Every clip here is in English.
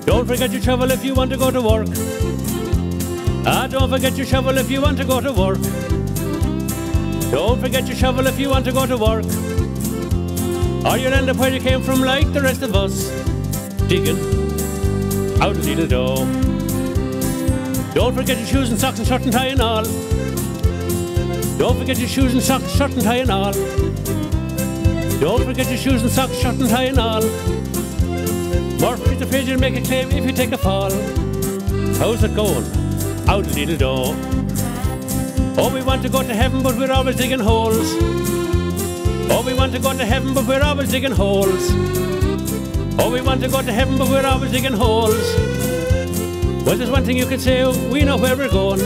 Don't forget your shovel if you want to go to work. Ah, don't forget your shovel if you want to go to work. Don't forget your shovel if you want to go to work. Or you'll end up where you came from like the rest of us, digging out a little dough. Don't forget your shoes and socks and shirt and tie and all. Don't forget your shoes and socks, shirt and tie and all. Don't forget your shoes and socks, shirt and tie and all. Murphy's afraid you'll make a claim if you take a fall. How's it going? Out a little dough. Oh, we want to go to heaven, but we're always digging holes. Oh, we want to go to heaven, but we're always digging holes. Oh, we want to go to heaven, but we're always digging holes. Well, there's one thing you could say, we know where we're going.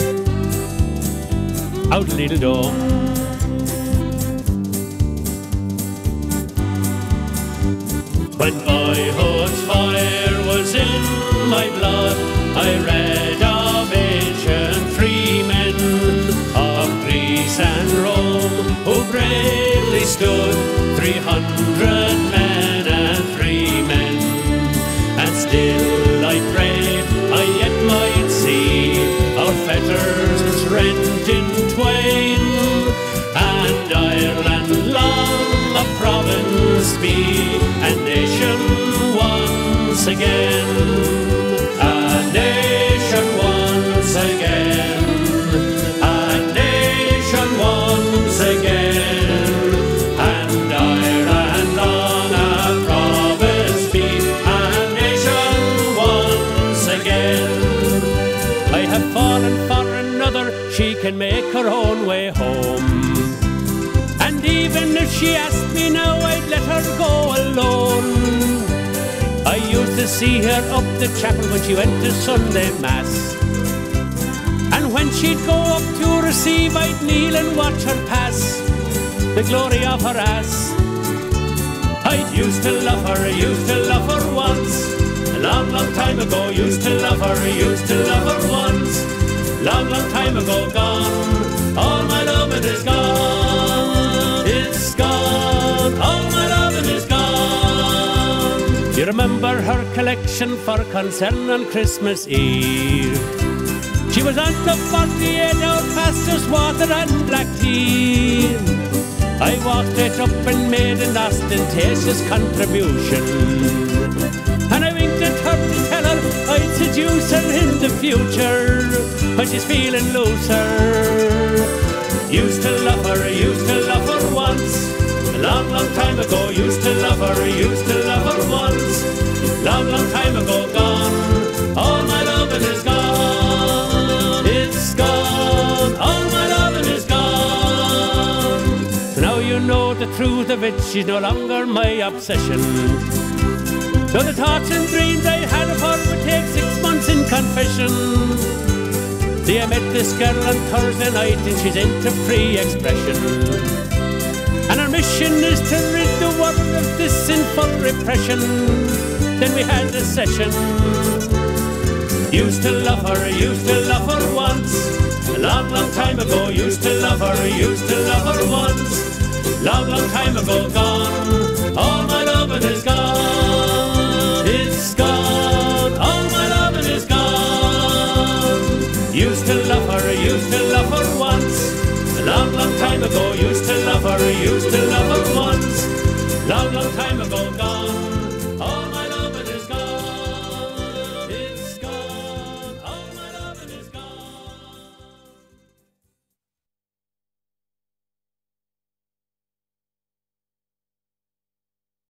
Out a little dough. When boyhood's fire was in my blood, I read of ancient freemen of Greece and Rome who bravely stood, 300 men and 3 men. And still I pray I yet might see our fetters rent in twain, and Ireland long a province be, and nation once again, a nation once again, a nation once again, and Ireland long a province be, a nation once again. I have fallen for another, she can make her own way home. And even if she asked me now, I'd let her go alone. I used to see her up the chapel when she went to Sunday Mass. And when she'd go up to receive, I'd kneel and watch her pass the glory of her ass. I used to love her once, a long, long time ago. Used to love her once, long, long time ago. Gone, all my loving is gone. It's gone, all my loving is gone. You remember her collection for concern on Christmas Eve? She was on the 48 out past just water and black tea. I walked straight up and made an ostentatious contribution, and I winked at her to tell her I'd seduce her in the future when she's feeling looser. Used to love her once, a long, long time ago. Used to love her once, long, long time ago. Gone, all my loving is gone. It's gone, all my loving is gone. So now you know the truth of it, she's no longer my obsession. Though the thoughts and dreams I had of her would take 6 months in confession. See, I met this girl on Thursday night and she's into free expression, and her mission is to rid the world of this sinful repression. Then we had a session. Used to love her once, a long, long time ago. Used to love her once, long, long time ago. Gone, all my loving is gone. It's gone, all my loving is gone. Used to love her once, a long, long time ago. Used to love her once, long, long time ago. Gone.